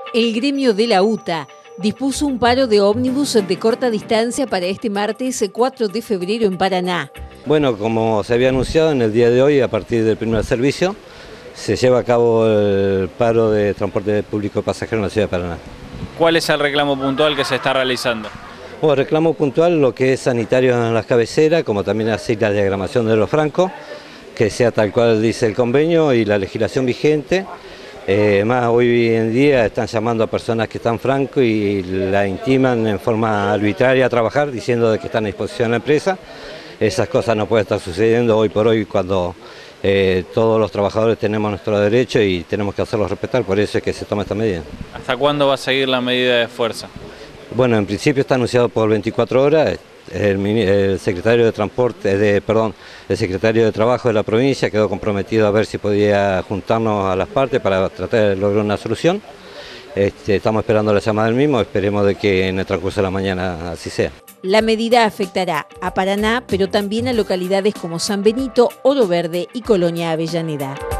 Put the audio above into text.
El gremio de la UTA dispuso un paro de ómnibus de corta distancia para este martes 4 de febrero en Paraná. Bueno, como se había anunciado en el día de hoy, a partir del primer servicio, se lleva a cabo el paro de transporte público pasajero en la ciudad de Paraná. ¿Cuál es el reclamo puntual que se está realizando? Bueno, reclamo puntual lo que es sanitario en las cabeceras, como también así la diagramación de los francos, que sea tal cual dice el convenio y la legislación vigente. Más hoy en día están llamando a personas que están francos y la intiman en forma arbitraria a trabajar diciendo de que están a disposición de la empresa. Esas cosas no pueden estar sucediendo hoy por hoy cuando todos los trabajadores tenemos nuestro derecho y tenemos que hacerlos respetar, por eso es que se toma esta medida. ¿Hasta cuándo va a seguir la medida de fuerza? Bueno, en principio está anunciado por 24 horas. El secretario de el secretario de Trabajo de la provincia quedó comprometido a ver si podía juntarnos a las partes para tratar de lograr una solución. Estamos esperando la llamada del mismo, esperemos de que en el transcurso de la mañana así sea. La medida afectará a Paraná, pero también a localidades como San Benito, Oro Verde y Colonia Avellaneda.